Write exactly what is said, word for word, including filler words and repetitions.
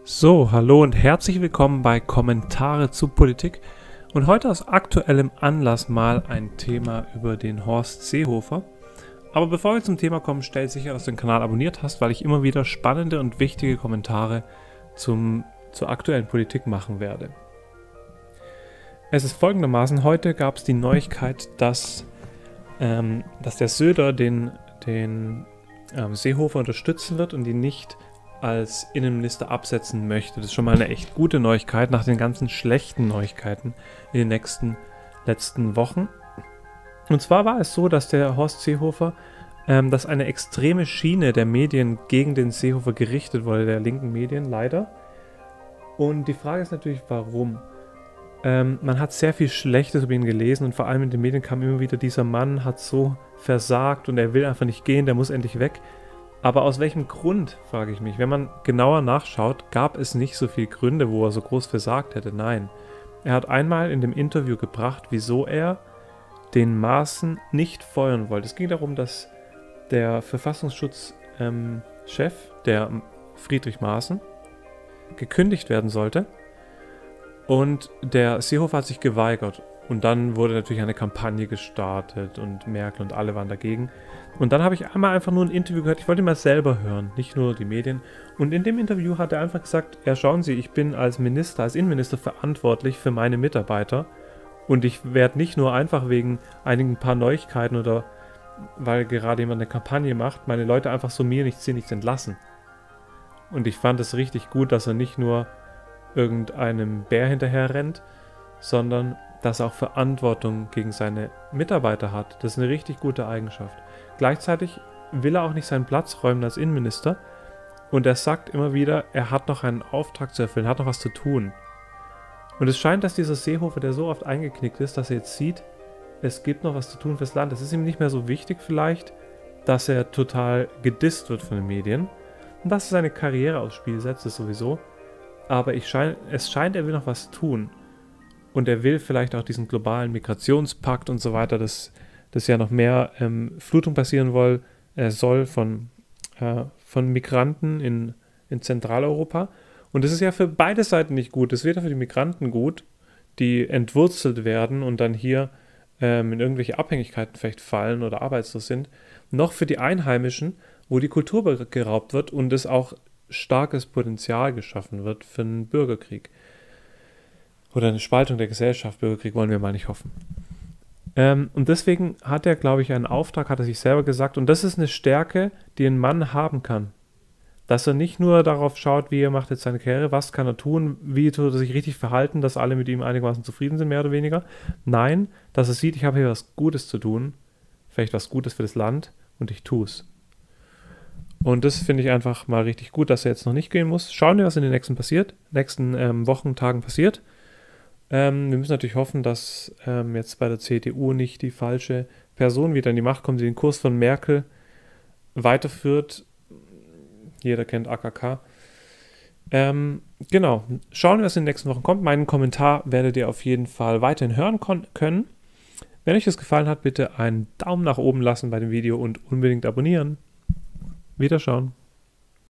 So, hallo und herzlich willkommen bei Kommentare zu Politik und heute aus aktuellem Anlass mal ein Thema über den Horst Seehofer. Aber bevor wir zum Thema kommen, stell sicher, dass du den Kanal abonniert hast, weil ich immer wieder spannende und wichtige Kommentare zum, zur aktuellen Politik machen werde. Es ist folgendermaßen, heute gab es die Neuigkeit, dass, ähm, dass der Söder den, den ähm, Seehofer unterstützen wird und ihn nicht als Innenminister absetzen möchte. Das ist schon mal eine echt gute Neuigkeit nach den ganzen schlechten Neuigkeiten in den nächsten letzten Wochen. Und zwar war es so, dass der Horst Seehofer, ähm, dass eine extreme Schiene der Medien gegen den Seehofer gerichtet wurde, der linken Medien, leider. Und die Frage ist natürlich, warum? Ähm, man hat sehr viel Schlechtes über ihn gelesen und vor allem in den Medien kam immer wieder, dieser Mann hat so versagt und er will einfach nicht gehen, der muss endlich weg. Aber aus welchem Grund, frage ich mich. Wenn man genauer nachschaut, gab es nicht so viele Gründe, wo er so groß versagt hätte. Nein. Er hat einmal in dem Interview gebracht, wieso er den Maaßen nicht feuern wollte. Es ging darum, dass der Verfassungsschutzchef, ähm, der Friedrich Maaßen, gekündigt werden sollte. Und der Seehofer hat sich geweigert. Und dann wurde natürlich eine Kampagne gestartet und Merkel und alle waren dagegen. Und dann habe ich einmal einfach nur ein Interview gehört, ich wollte ihn mal selber hören, nicht nur die Medien. Und in dem Interview hat er einfach gesagt, ja schauen Sie, ich bin als Minister, als Innenminister verantwortlich für meine Mitarbeiter. Und ich werde nicht nur einfach wegen einigen paar Neuigkeiten oder weil gerade jemand eine Kampagne macht, meine Leute einfach so mir nichts, hier nichts entlassen. Und ich fand es richtig gut, dass er nicht nur irgendeinem Bär hinterher rennt, sondern dass er auch Verantwortung gegen seine Mitarbeiter hat. Das ist eine richtig gute Eigenschaft. Gleichzeitig will er auch nicht seinen Platz räumen als Innenminister und er sagt immer wieder, er hat noch einen Auftrag zu erfüllen, hat noch was zu tun. Und es scheint, dass dieser Seehofer, der so oft eingeknickt ist, dass er jetzt sieht, es gibt noch was zu tun fürs Land. Es ist ihm nicht mehr so wichtig vielleicht, dass er total gedisst wird von den Medien und dass er seine Karriere aufs Spiel setzt, ist sowieso. Aber ich schein, es scheint, er will noch was tun. Und er will vielleicht auch diesen globalen Migrationspakt und so weiter, dass, dass ja noch mehr ähm, Flutung passieren soll, äh, soll von, äh, von Migranten in, in Zentraleuropa. Und das ist ja für beide Seiten nicht gut. Es ist weder für die Migranten gut, die entwurzelt werden und dann hier ähm, in irgendwelche Abhängigkeiten vielleicht fallen oder arbeitslos sind, noch für die Einheimischen, wo die Kultur geraubt wird und es auch starkes Potenzial geschaffen wird für einen Bürgerkrieg. Oder eine Spaltung der Gesellschaft, Bürgerkrieg wollen wir mal nicht hoffen. Ähm, und deswegen hat er, glaube ich, einen Auftrag, hat er sich selber gesagt. Und das ist eine Stärke, die ein Mann haben kann. Dass er nicht nur darauf schaut, wie er macht jetzt seine Karriere, was kann er tun, wie tut er sich richtig verhalten, dass alle mit ihm einigermaßen zufrieden sind, mehr oder weniger. Nein, dass er sieht, ich habe hier was Gutes zu tun, vielleicht was Gutes für das Land und ich tue es. Und das finde ich einfach mal richtig gut, dass er jetzt noch nicht gehen muss. Schauen wir, was in den nächsten passiert, nächsten ähm, Wochen, Tagen passiert. Ähm, wir müssen natürlich hoffen, dass ähm, jetzt bei der C D U nicht die falsche Person wieder in die Macht kommt, die den Kurs von Merkel weiterführt. Jeder kennt A K K. Ähm, genau, schauen wir, was in den nächsten Wochen kommt. Meinen Kommentar werdet ihr auf jeden Fall weiterhin hören können. Wenn euch das gefallen hat, bitte einen Daumen nach oben lassen bei dem Video und unbedingt abonnieren. Wiederschauen.